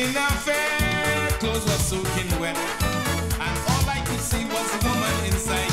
in a fair, clothes were soaking wet, and all I could see was a woman inside.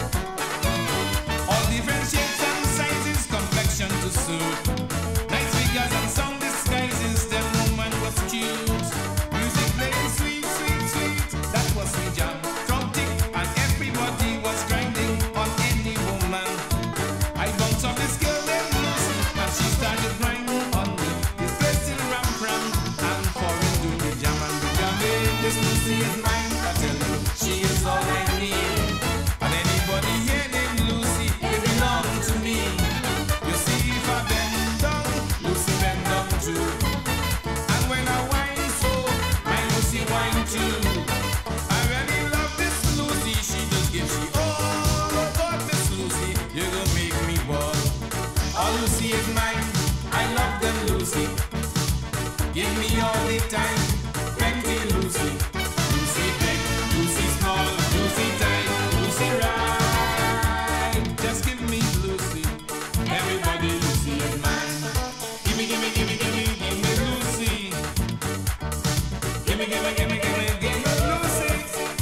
All different shapes and sizes, complexion to suit. Nice figures and some disguises, that woman was cute. Music playing sweet, sweet, sweet, that was the jam. Crowded and everybody was grinding on any woman. I bounced off this girl named Lucy, and she started grinding on me. This place still ram, and foreign do the jam and the jamming. This Lucy is mine, I tell you, she is all I need. And anybody here named Lucy, they belong to me. You see, if I bend down, Lucy bend down too. And when I whine so, my Lucy whine too. I really love this Lucy, she just gives she all about Miss Lucy. You gon' make me ball. All Lucy is mine, I love them Lucy. Give me all the time, plenty Lucy. Lucy big, Lucy small, Lucy tight, Lucy right. Just give me Lucy, everybody Lucy is mine. Give me, give me, give me, give me, give me Lucy. Give me, give me, give me, give me, give me Lucy.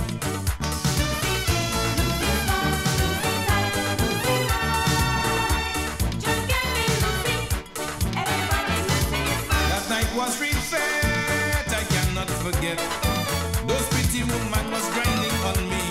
That night was real fat, I cannot forget. Those pretty women was grinding on me.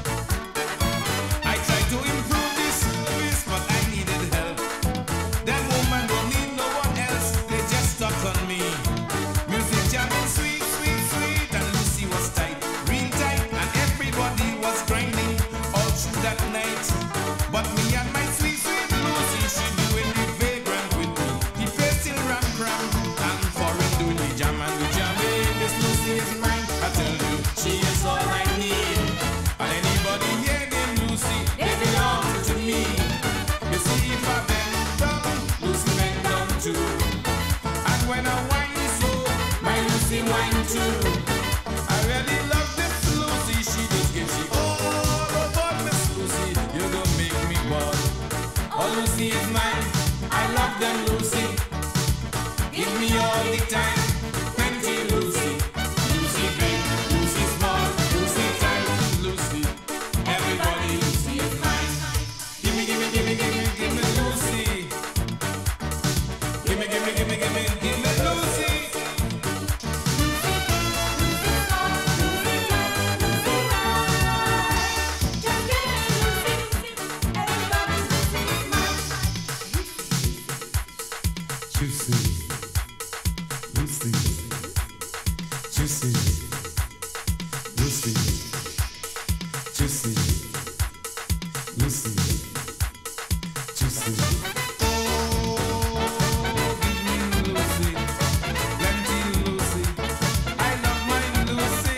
I tried to improve this, but I needed help. Them women don't need no one else, they just stuck on me. Music jamming sweet, sweet, sweet, and Lucy was tight, real tight, and everybody was grinding all through that night. But me and my sweet, sweet Lucy, she doing the vagrant with me. The place still ram, and foreign doing the jam and the jamming. This Lucy is mine, I tell you, she is all I need. And anybody here named Lucy, they belong to me. You see, if I bend down, Lucy bend down too. And when I whine so, my Lucy whine too. I really love this Lucy, she just gives she all about Miss Lucy. You gon' make me ball. All Lucy is mine, I love them Lucy. Give me all the time, plenty Lucy. Lucy big, Lucy small, Lucy tight, Lucy. Everybody Lucy is mine. Give me, give me, give me, give me, give me Lucy. Give me, give me, give me, give me, give me Lucy. Juicy, Lucy, juicy, Lucy, juicy, Lucy, juicy. Oh, give me Lucy, plenty Lucy. I love my Lucy.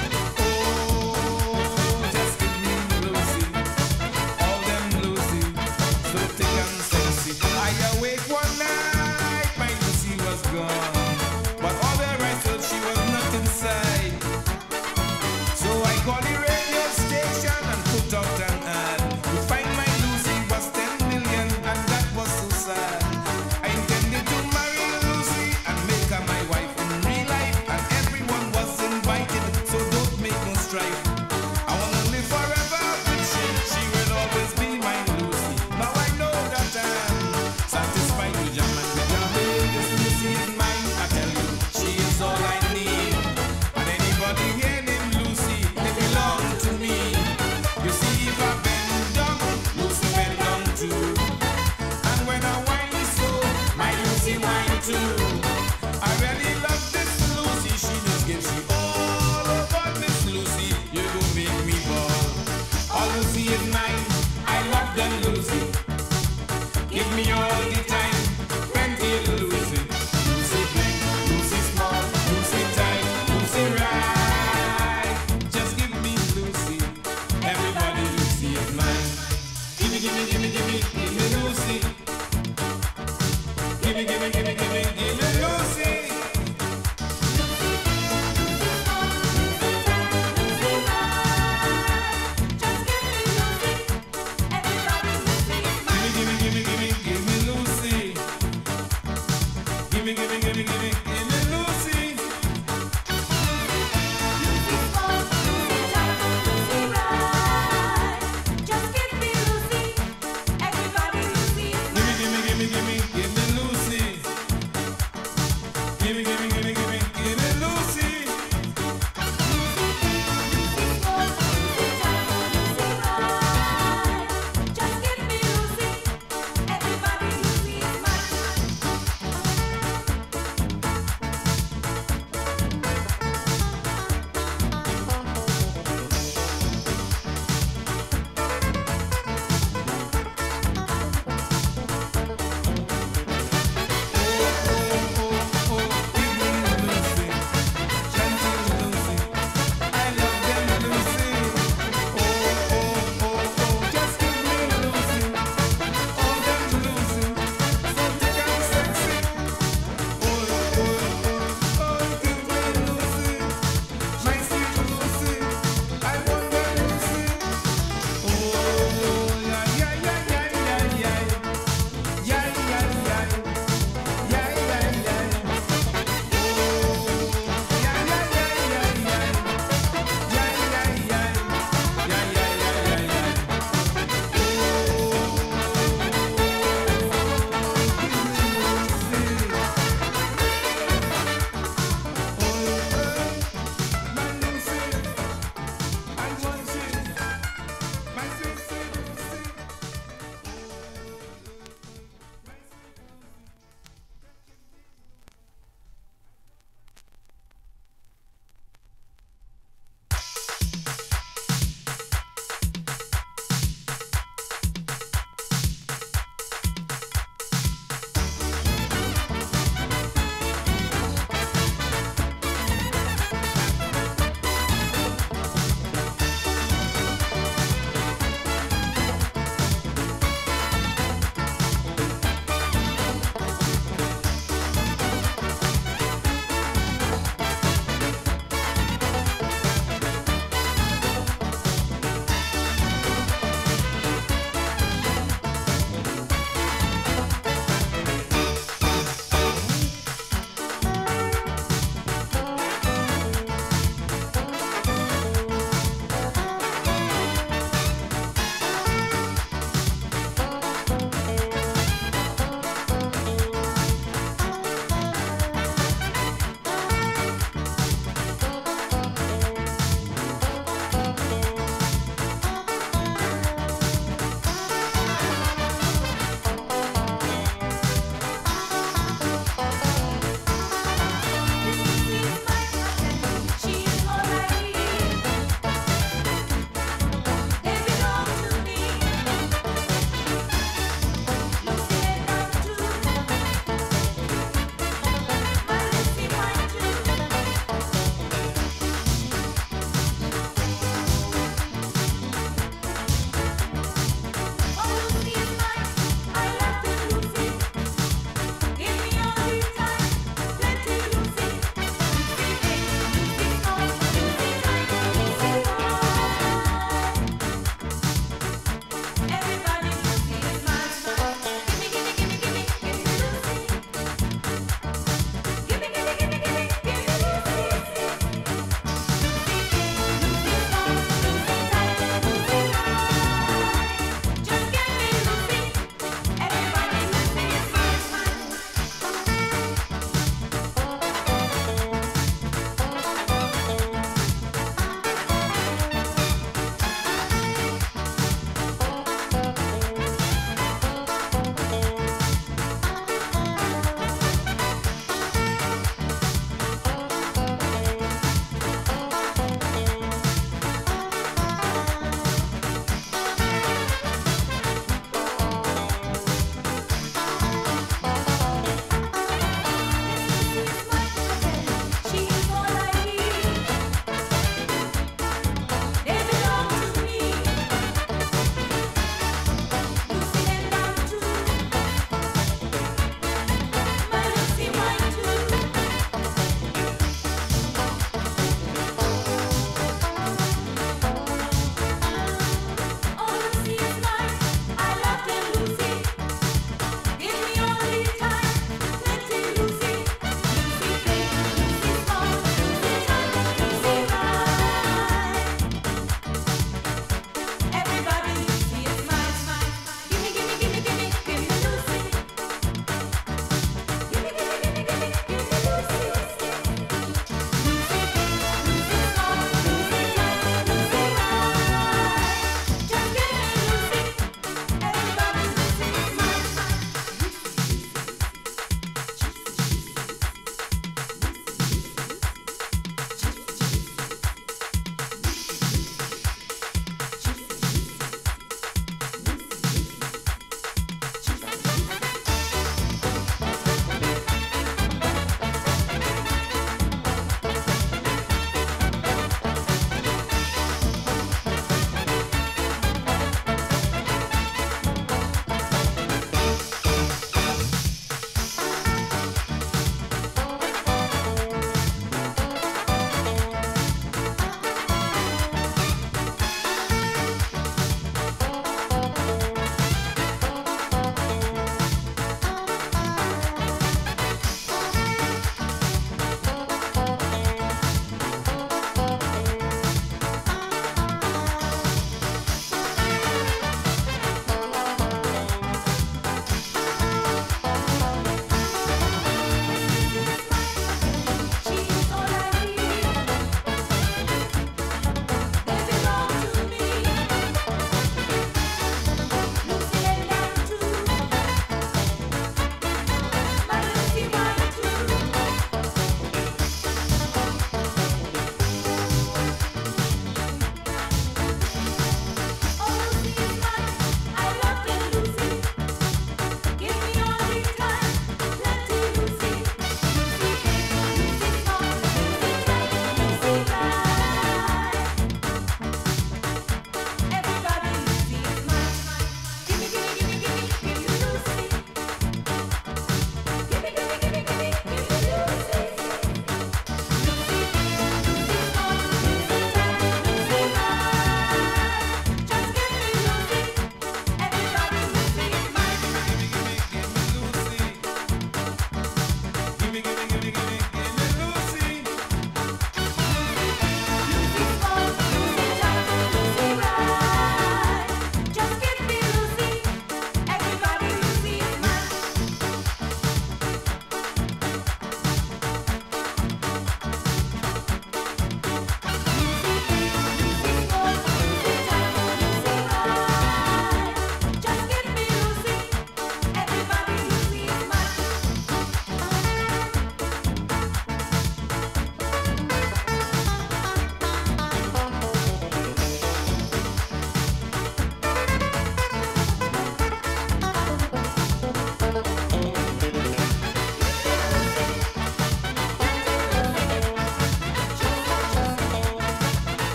Oh, just give me Lucy, all them Lucy, so thick and sexy. I awake one night, my Lucy was gone, but all the rest of she was not inside. So I called the radio station and put out an ad. To find my Lucy was 10 million, and that was so sad. I intended to marry Lucy and make her my wife in real life, and everyone was invited, so don't make no strife. I wanna live forever with she will always be my Lucy. Now I know that I'm satisfied with jam and the jamming. This Lucy is mine, I tell you, she is all I need. And anybody here named Lucy, they belong to me. You see, if I bend down, Lucy bend down too. And when I whine so, my Lucy whine too. I really love this Lucy, she just gives she all about Miss Lucy. You gon' make me ball. All Lucy is mine, I love them Lucy. Give me all the time, plenty Lucy. Lucy big, Lucy small, Lucy tight, Lucy right. Just give me Lucy, everybody Lucy is mine. Give me, give me, give me, give me, give me Lucy. Give me, give me, give me, give me, give me Lucy.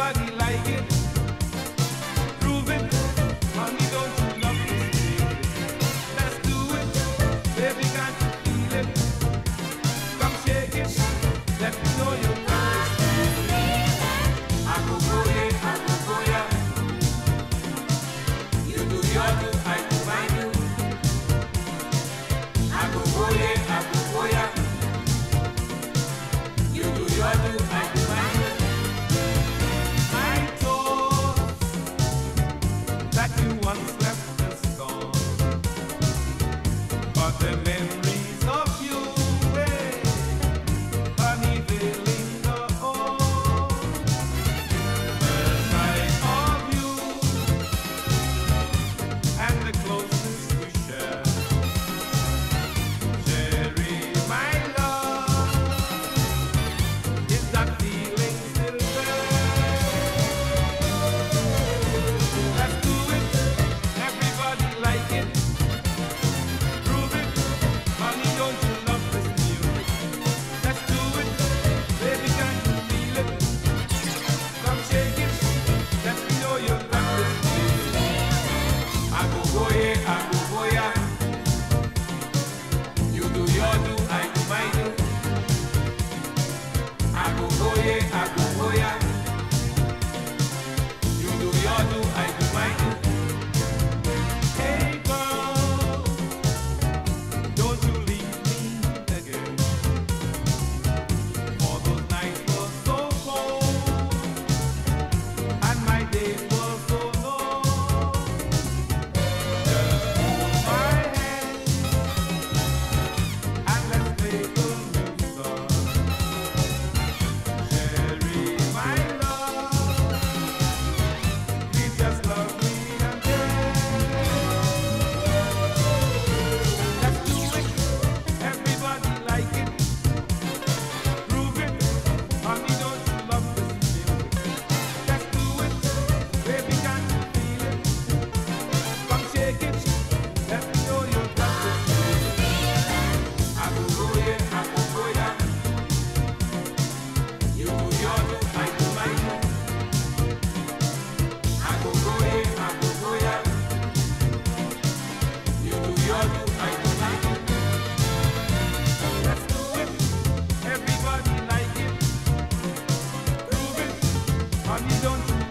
Everybody like it. Prove it. Honey, don't you love this music? Let's do it. Baby, can't you feel it? Come shake it. Let me know you got this music. I go go yeah, I go go yeah. You do your do, I do my do. I go go yeah, I go go yeah. You do your do, I do my do. I thought that you once left us gone, but the memories of you, honey, they linger on. The sight of you and the closeness we share, sharing my love, is that feeling still there? Let's do it, everybody like it. Prove it, honey, don't you love this music? Let's do it, baby, can you feel it? Come shake it, let me know you got this music. I go go yeah, I go go yeah. You do your do, I do my do. I go go yeah, I go go yeah. You do your do, I do my do. Hey girl, don't you leave me again. For those nights were so cold and my days were so long. Just hold my hand and let's make a new start. Sharing my love, please just love me again. Let's do it, everybody like it. Prove it, honey, don't you love this music? Let's do it, baby, can't you feel it? Come shake it, let me know you got this music. I go go yeah, I go go yeah. You do your do, I do my do. I go go yeah, I go go yeah. You do your do, I do my do. Let's do it, everybody like it. Prove it, honey, don't you